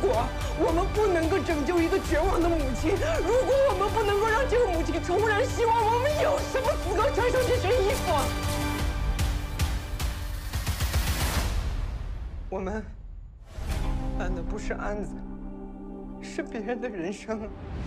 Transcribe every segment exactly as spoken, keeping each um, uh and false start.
果我们不能够拯救一个绝望的母亲，如果我们不能够让这个母亲重燃希望，我们有什么资格穿上这身衣服？我们办的不是案子，是别人的人生。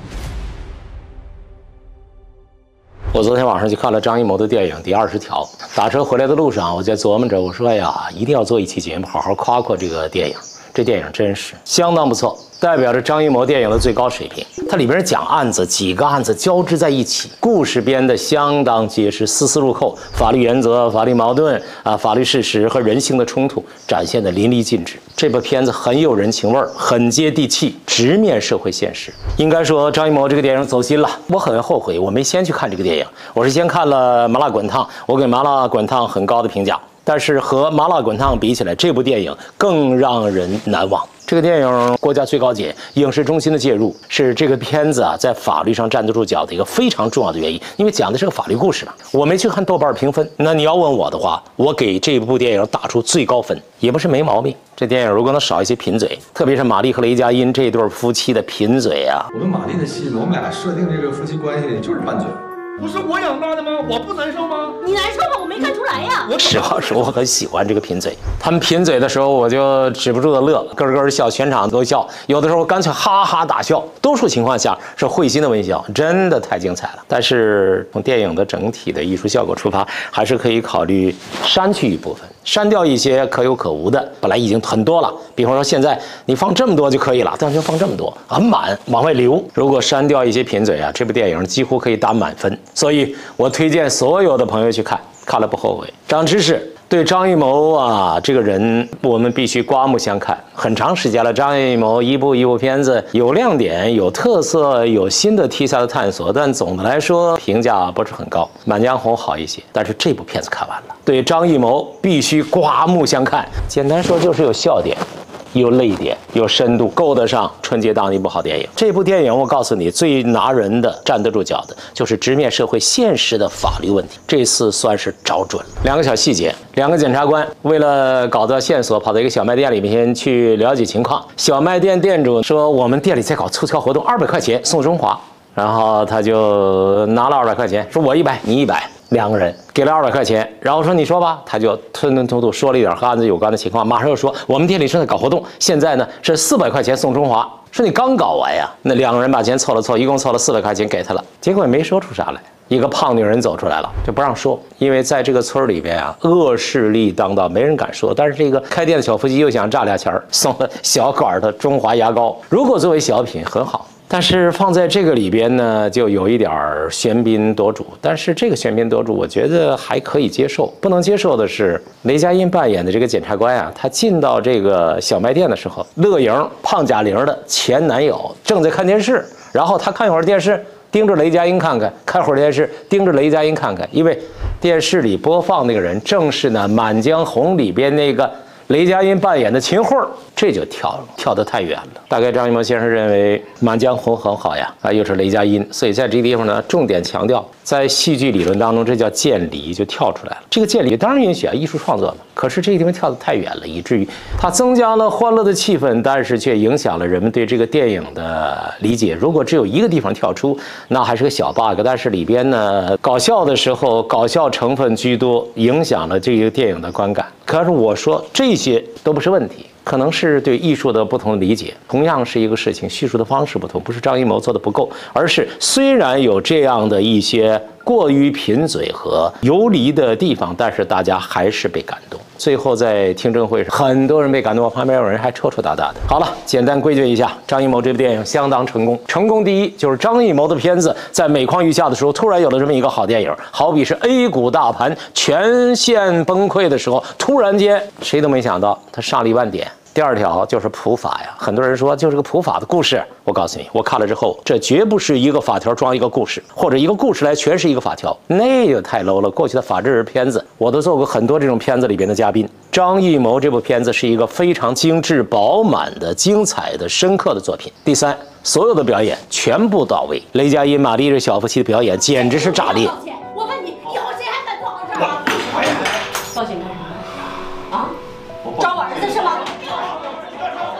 我昨天晚上就看了张艺谋的电影《第二十条》，打车回来的路上，我在琢磨着，我说：“哎呀，一定要做一期节目，好好夸夸这个电影。这电影真是相当不错，代表着张艺谋电影的最高水平。它里边讲案子，几个案子交织在一起，故事编得相当结实，丝丝入扣，法律原则、法律矛盾啊、法律事实和人性的冲突展现得淋漓尽致。这部片子很有人情味儿，很接地气，直面社会现实。应该说，张艺谋这个电影走心了。我很后悔，我没先去看这个电影，我是先看了《麻辣滚烫》，我给《麻辣滚烫》很高的评价。”但是和《麻辣滚烫》比起来，这部电影更让人难忘。这个电影国家最高检、影视中心的介入，是这个片子啊在法律上站得住脚的一个非常重要的原因。因为讲的是个法律故事嘛。我没去看豆瓣评分，那你要问我的话，我给这部电影打出最高分，也不是没毛病。这电影如果能少一些贫嘴，特别是马丽和雷佳音这对夫妻的贫嘴啊。 我跟马丽的戏，我们俩设定这个夫妻关系就是拌嘴。 不是我养大的吗？我不难受吗？ 你难受吗？我没看出来呀。 实话说，我很喜欢这个贫嘴。他们贫嘴的时候，我就止不住的乐，咯咯笑，全场都笑。有的时候干脆哈哈大笑。多数情况下是会心的微笑，真的太精彩了。但是从电影的整体的艺术效果出发，还是可以考虑删去一部分，删掉一些可有可无的。本来已经很多了，比方说现在你放这么多就可以了，但是放这么多很满，往外流。如果删掉一些贫嘴啊，这部电影几乎可以打满分。所以我推荐所有的朋友去看，看了不后悔。长知识，对张艺谋啊这个人，我们必须刮目相看。很长时间了，张艺谋一部一部片子有亮点、有特色、有新的题材的探索，但总的来说评价不是很高。《满江红》好一些，但是这部片子看完了，对张艺谋必须刮目相看。简单说就是有笑点。有泪点，有深度，够得上春节档的一部好电影。这部电影我告诉你，最拿人的、站得住脚的，就是直面社会现实的法律问题。这次算是找准了。两个小细节，两个检察官为了搞到线索，跑到一个小卖店里面去了解情况。小卖店店主说：“我们店里在搞促销活动，二百块钱送中华。”然后他就拿了二百块钱，说：“我一百，你一百。”两个人给了二百块钱，然后说你说吧，他就吞吞吐吐说了一点和案子有关的情况，马上又说我们店里正在搞活动，现在呢是四百块钱送中华。说你刚搞完呀？那两个人把钱凑了凑，一共凑了四百块钱给他了，结果也没说出啥来。一个胖女人走出来了，就不让说，因为在这个村里边啊，恶势力当道，没人敢说。但是这个开店的小夫妻又想榨俩钱儿，送了小管的中华牙膏。如果作为小品很好。但是放在这个里边呢，就有一点喧宾夺主。但是这个喧宾夺主，我觉得还可以接受。不能接受的是雷佳音扮演的这个检察官啊，他进到这个小卖店的时候，乐莹胖贾玲的前男友正在看电视，然后他看一会儿电视，盯着雷佳音看看，看会儿电视，盯着雷佳音看看，因为电视里播放那个人正是呢《满江红》里边那个雷佳音扮演的秦桧，这就跳了，跳得太远了。大概张艺谋先生认为《满江红》很好呀，啊，又是雷佳音，所以在这个地方呢，重点强调，在戏剧理论当中，这叫见理，就跳出来了。这个见理当然允许啊，艺术创作嘛。可是这个地方跳得太远了，以至于它增加了欢乐的气氛，但是却影响了人们对这个电影的理解。如果只有一个地方跳出，那还是个小 bug， 但是里边呢，搞笑的时候，搞笑成分居多，影响了这个电影的观感。可是我说这些都不是问题，可能是对艺术的不同理解。同样是一个事情，叙述的方式不同，不是张艺谋做的不够，而是虽然有这样的一些过于贫嘴和游离的地方，但是大家还是被感动。最后在听证会上，很多人被感动，旁边有人还抽抽搭搭的。好了，简单归结一下，张艺谋这部电影相当成功。成功第一就是张艺谋的片子在每况愈下的时候，突然有了这么一个好电影，好比是 A 股大盘全线崩溃的时候，突然间谁都没想到它上了一万点。第二条就是普法呀，很多人说就是个普法的故事。我告诉你，我看了之后，这绝不是一个法条装一个故事，或者一个故事来诠释一个法条，那就太 low 了。过去的法制片子，我都做过很多这种片子里边的嘉宾。张艺谋这部片子是一个非常精致、饱满的、精彩的、深刻的作品。第三，所有的表演全部到位，雷佳音、马丽这小夫妻的表演简直是炸裂。 我问你，以后谁还敢做好事啊？报警干什么？啊？招我儿子是吗？ 面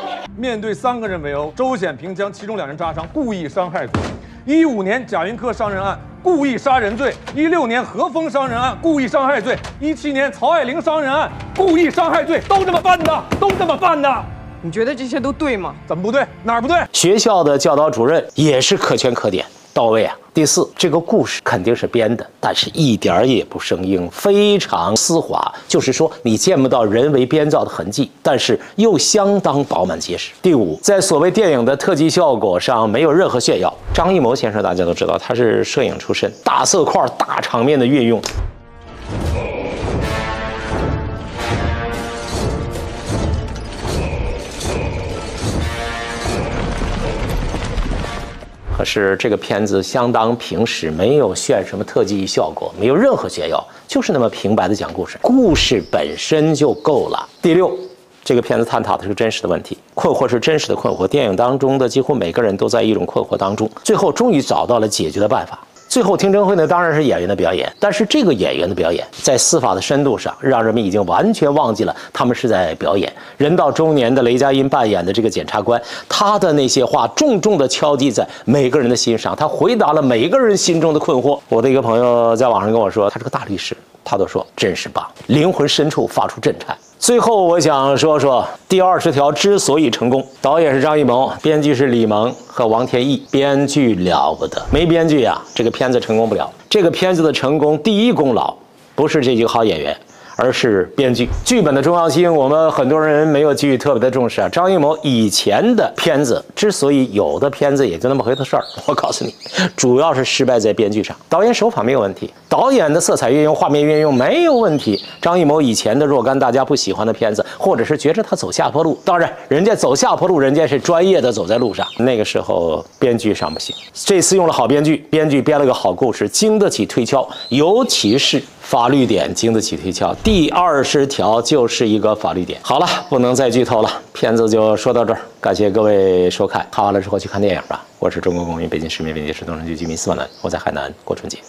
面对三个人围殴，周显平将其中两人扎伤，故意伤害罪。一五年贾云科伤人案，故意杀人罪；一六年何峰伤人案，故意伤害罪；一七年曹爱玲伤人案，故意伤害罪，都这么办的，都这么办的。 你觉得这些都对吗？ 怎么不对？哪儿不对？ 学校的教导主任也是可圈可点，到位啊。第四，这个故事肯定是编的，但是一点儿也不生硬，非常丝滑，就是说你见不到人为编造的痕迹，但是又相当饱满结实。第五，在所谓电影的特技效果上没有任何炫耀。张艺谋先生大家都知道，他是摄影出身，大色块、大场面的运用。可是这个片子相当平实，没有炫什么特技效果，没有任何炫耀，就是那么平白的讲故事，故事本身就够了。第六，这个片子探讨的是真实的问题，困惑是真实的困惑，电影当中的几乎每个人都在一种困惑当中，最后终于找到了解决的办法。最后听证会呢，当然是演员的表演，但是这个演员的表演在司法的深度上，让人们已经完全忘记了他们是在表演。人到中年的雷佳音扮演的这个检察官，他的那些话重重地敲击在每个人的心上，他回答了每个人心中的困惑。我的一个朋友在网上跟我说，他是个大律师，他都说真是棒，灵魂深处发出震颤。最后我想说说第二十条之所以成功，导演是张艺谋，编剧是李萌和王天翼，编剧了不得，没编剧啊，这个片子成功不了。这个片子的成功第一功劳不是这几个好演员，而是编剧。剧本的重要性，我们很多人没有给予特别的重视啊。张艺谋以前的片子之所以有的片子也就那么回头事儿，我告诉你，主要是失败在编剧上。导演手法没有问题，导演的色彩运用、画面运用没有问题。张艺谋以前的若干大家不喜欢的片子，或者是觉着他走下坡路，当然人家走下坡路，人家是专业的走在路上，那个时候编剧上不行。这次用了好编剧，编剧编了个好故事，经得起推敲，尤其是法律点经得起推敲。第二十条就是一个法律点。好了，不能再剧透了，片子就说到这儿，感谢各位收看，看完了之后去看电影吧。我是中国公民，北京市民，北京市东城区居民司马南，我在海南过春节。